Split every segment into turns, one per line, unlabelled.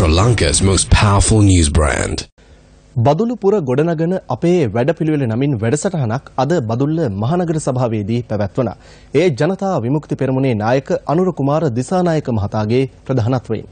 Sri Lanka's most powerful news brand.
බදුල්ලපුර ගොඩනගන අපේ වැඩපිළිවෙල නමින් වැඩසටහනක් අද බදුල්ල මහනගර සභාවේදී පැවැත්වුණා. ඒ ජනතා විමුක්ති පෙරමුණේ නායක අනුර කුමාර දිසානායක මහතාගේ ප්‍රධානත්වයෙන්.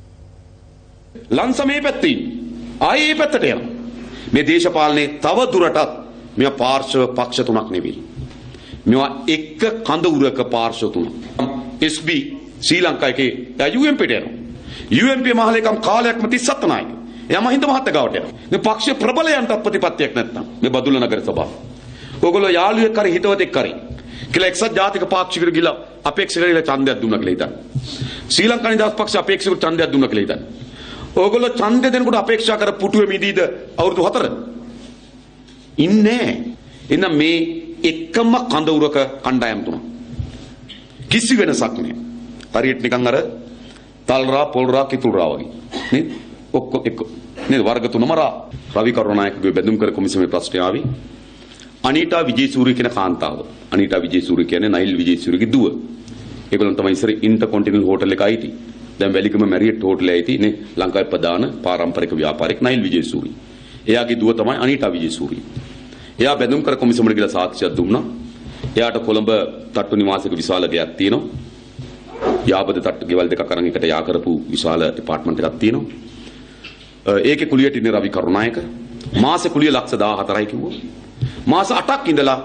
ලංසමේ පැත්තේ ආයේ පැත්තට යනවා. මේ දේශපාලනේ තව දුරටත් මෙයා පාර්ශව පක්ෂ තුනක් නෙවෙයි. මෙයා එක කඳ උරක පාර්ශව තුනක්. SB ශ්‍රී ලංකාවේ UMP ට යනවා. UMP මහලේකම් කාලයක්ම 37 නායක. එයා මහින්ද මහත්තයා ගාවට යනවා. මේ පක්ෂ ප්‍රබලයන්ට ප්‍රතිපත්තියක් නැත්නම් මේ බදුල්ල නගර සභාව. ඕගොල්ලෝ යාළුවෙක් කරේ හිතවතෙක් කරේ. කියලා එක්සත් ජාතික පාක්ෂිකරු ගිලා අපේක්ෂක කියලා ඡන්දයක් දුන්නා කියලා හිතන්න. ශ්‍රී ලංකා නිදහස් පක්ෂ අපේක්ෂකරු ඡන්දයක් දුන්නා කියලා හිතන්න. ඕගොල්ලෝ ඡන්දය දෙනකොට අපේක්ෂා කර පුටුවේ මිදීද අවුරුදු 4 ඉන්නේ. එන්න මේ එකම කඳ උරක කණ්ඩායම් තුන. කිසි වෙනසක් නැහැ. හරියට නිකන් අර තල්රා පොල්රා කිතුල්රා වගේ. නේද? ඔක්කොම එක්ක. නේද? වර්ග තුනම රවි කරුණානායකගේ බෙදුම් කර කොමිසමේ ප්‍රශ්නය ආවේ. අනීටා විජේසූරිය කියන කාන්තාව. අනීටා විජේසූරිය කියන්නේ නයිල් විජේසූරියගේ දුව. ඒගොල්ලන් තමයි ඉස්සර ඉන්ටර්කොන්ටිනල් හෝටල් එක අයිති. දැන් වැලිකම මැරියට් හෝටලේ අයිති නේ ලංකාවේ ප්‍රධාන පාරම්පරික ව්‍යාපාරික නයිල් විජේසූරිය. එයාගේ දුව තමයි අනීටා විජේසූරිය. එයා බෙදුම් කර කොමිසමට ගිහලා සාක්ෂියක් දුන්නා. එයාට කොළඹ තට්ටු නිවාසික විශාල ගෙයක් තියෙනවා. යාබද තට්ටු ගෙවල් දෙකක් අරන් එකට යා කරපු විශාල ඩිපාර්ට්මන්ට් එකක් තියෙනවා. ඒකේ කුලියට ඉන්නේ රවි කරුණායක. මාස කුලිය ලක්ෂ 14යි කිව්වා. මාස 8ක් ඉඳලා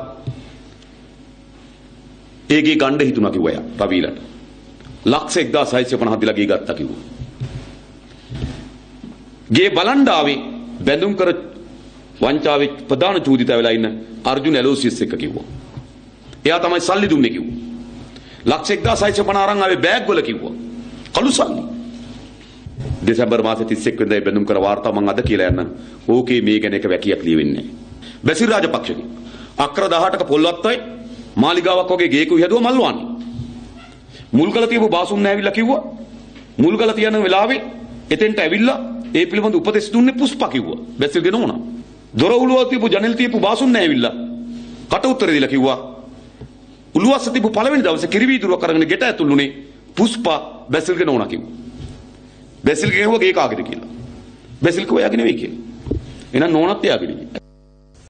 ඒකේ ගණ්ඩ හිතුණා කිව්වා යා රවිලට. ලක්ෂ 1650 දිලා ගේ ගත්තා කිව්වා. ගේ බලන් ආවේ බැඳුම් කර වංචාවේ ප්‍රධාන චූදිතය වෙලා ඉන්න අර්ජුන ඇලෝසියස් එක්ක කිව්වා. එයා තමයි සල්ලි දුන්නේ කිව්වා. ලක්ෂ 1650 අරන් ආවේ බෑග් වල කිව්වා. කළු සල්ලි. දෙසැම්බර් මාසේ 31 වෙනිදා බැඳුම් කර වාර්තා මම අද කියලා යන්න. ඕකේ මේ ගැන එක වැකියක් ලියවෙන්නේ නැහැ. බැසිල් රාජපක්ෂගේ අක්‍ර 18ක පොල්වත්තයි මාලිගාවක් වගේ ගේකුයි හැදුවා මල්වානි. මුල්ගල තියපු බාසුම් නැවිලා කිව්වා. මුල්ගල තියන වෙලාවේ එතෙන්ට ඇවිල්ලා ඒ පිළිබඳ උපදෙස් දුන්නේ පුස්පා කිව්වා. බැසිල්ගේ නෝනා. දොර උළුව තියපු ජනෙල් තියපු බාසුම් නැවිලා කට උත්තර දීලා කිව්වා. උළුවස්ස තියපු පළවෙනි දවසේ කිරිවීදුරුවක් අරගෙන ගෙට ඇතුළුනේ පුස්පා බැසිල්ගේ නෝනා කිව්වා. බැසිල් කියනවා ගේ කාගේද කියලා. බැසිල් කෝ එයාගේ නෙවෙයි කියලා. එහෙනම් නෝනත් එයාගේ නෙවෙයි.